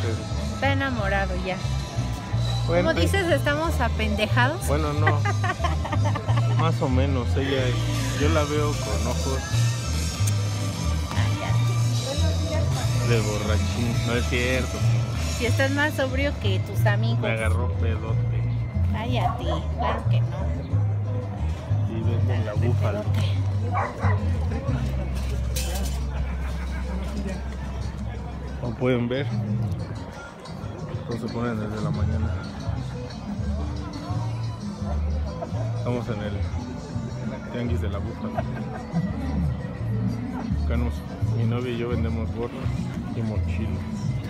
Está enamorado ya. Bueno, Como dices, estamos apendejados. bueno, no. Más o menos, yo la veo con ojos de borrachín. No es cierto. Si estás más sobrio que tus amigos. Me agarró pedote. Cállate, claro que no. Y venden la búfalo. Como pueden ver, todos se ponen desde la mañana. Estamos en el tianguis de la búfala. Acá mi novia y yo vendemos gorras y mochilas.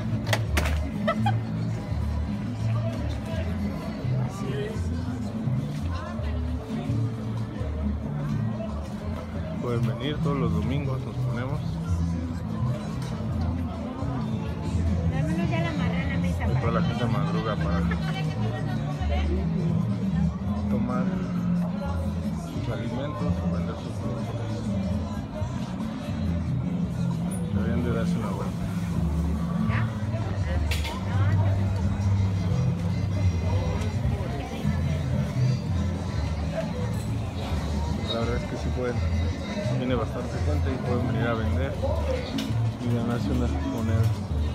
Pueden venir todos los domingos, nos ponemos. Dámelo ya la amarré en la mesa. Y toda la gente madruga para tomar sus alimentos o vender sus productos. Deberían de darse una vuelta. La verdad es que sí viene bastante gente y pueden venir a vender y ganarse unas monedas.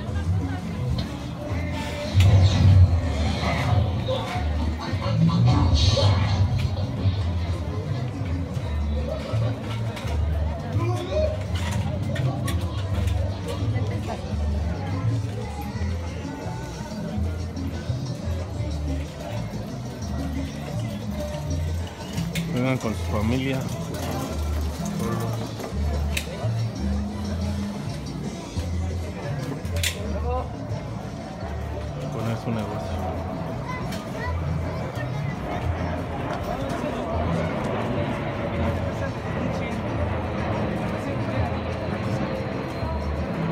Vengan con su familia, poner su negocio.